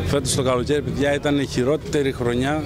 Φέτος το καλοκαίρι, παιδιά, ήταν η χειρότερη χρονιά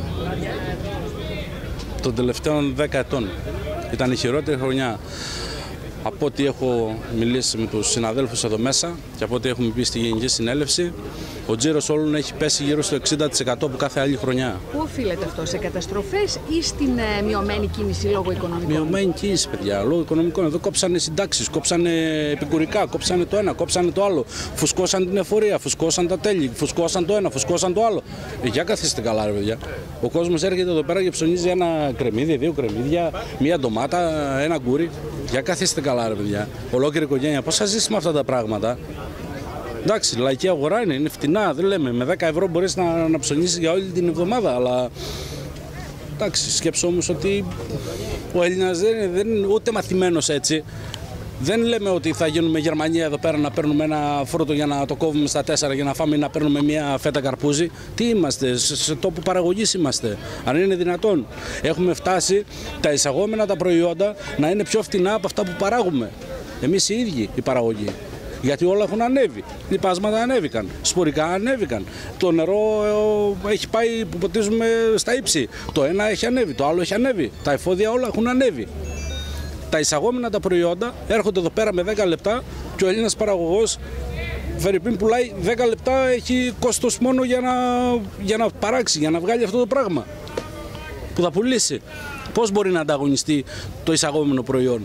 των τελευταίων 10 ετών. Ήταν η χειρότερη χρονιά από ό,τι έχω μιλήσει με τους συναδέλφους εδώ μέσα και από ό,τι έχουμε πει στη Γενική Συνέλευση. Ο τζίρος όλων έχει πέσει γύρω στο 60% από κάθε άλλη χρονιά. Πού οφείλεται αυτό, σε καταστροφές ή στην μειωμένη κίνηση λόγω οικονομικών? Μειωμένη κίνηση, παιδιά, λόγω οικονομικών. Εδώ κόψανε συντάξεις, κόψανε επικουρικά, κόψανε το ένα, κόψανε το άλλο. Φουσκώσαν την εφορία, φουσκώσαν τα τέλη, φουσκώσαν το ένα, φουσκώσαν το άλλο. Για καθίστε καλά, ρε παιδιά. Ο κόσμος έρχεται εδώ πέρα και ψωνίζει ένα κρεμμύδι, δύο κρεμμύδια, μία ντομάτα, ένα γκούρι. Για καθίστε καλά, ρε παιδιά. Ολόκληρη οικογένεια. Πώς θα ζήσει με αυτά τα πράγματα? Εντάξει, λαϊκή αγορά είναι φτηνά, δεν λέμε. Με 10 ευρώ μπορείς να ψωνίσεις για όλη την εβδομάδα, αλλά εντάξει, σκέψου όμως ότι ο Έλληνας δεν είναι ούτε μαθημένος έτσι. Δεν λέμε ότι θα γίνουμε Γερμανία εδώ πέρα να παίρνουμε ένα φρούτο για να το κόβουμε στα 4 για να φάμε ή να παίρνουμε μια φέτα καρπούζι. Τι είμαστε, σε τόπο παραγωγής είμαστε, αν είναι δυνατόν. Έχουμε φτάσει τα εισαγόμενα τα προϊόντα να είναι πιο φτηνά από αυτά που παράγουμε. Εμείς οι ίδιοι οι παραγωγοί. Γιατί όλα έχουν ανέβει. Λιπάσματα ανέβηκαν, σπορικά ανέβηκαν. Το νερό έχει πάει που ποτίζουμε στα ύψη. Το ένα έχει ανέβει, το άλλο έχει ανέβει. Τα εφόδια όλα έχουν ανέβει. Τα εισαγόμενα τα προϊόντα έρχονται εδώ πέρα με 10 λεπτά και ο Έλληνας παραγωγός Φερρυπίν πουλάει 10 λεπτά, έχει κόστος μόνο για να παράξει, για να βγάλει αυτό το πράγμα που θα πουλήσει. Πώς μπορεί να ανταγωνιστεί το εισαγόμενο προϊόν?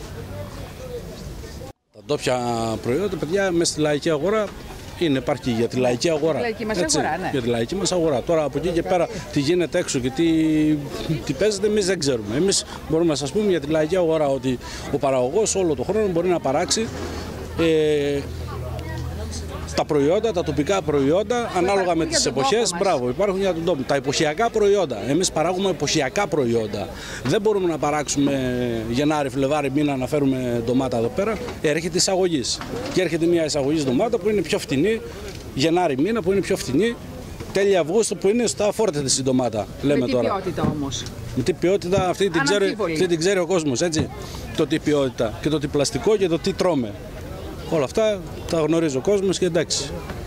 Τα ντόπια προϊόντα, παιδιά, μέσα στη λαϊκή αγορά υπάρχει για τη λαϊκή αγορά. Λαϊκή μας αγορά, ναι. Για τη λαϊκή μας αγορά. Τώρα από εκεί και πέρα τι γίνεται έξω και τι παίζεται, εμείς δεν ξέρουμε. Εμείς μπορούμε να σας πούμε για τη λαϊκή αγορά ότι ο παραγωγός όλο τον χρόνο μπορεί να παράξει τα προϊόντα, τα τοπικά προϊόντα, ανάλογα με τις εποχές. Μπράβο, υπάρχουν για τον τόπο. Τα εποχιακά προϊόντα. Εμείς παράγουμε εποχιακά προϊόντα. Δεν μπορούμε να παράξουμε Γενάρη, Φλεβάρη, μήνα να φέρουμε ντομάτα εδώ πέρα. Έρχεται εισαγωγής. Και έρχεται μια εισαγωγής ντομάτα που είναι πιο φτηνή, Γενάρη μήνα που είναι πιο φτηνή, τέλη Αυγούστου που είναι στα φόρτα της η ντομάτα. Λέμε με τι τώρα. ποιότητα όμως? Με τι ποιότητα, αυτή την ξέρει ο κόσμος, έτσι. Το τι ποιότητα και το τι πλαστικό και το τι τρώμε. Όλα αυτά τα γνωρίζει ο κόσμος και εντάξει.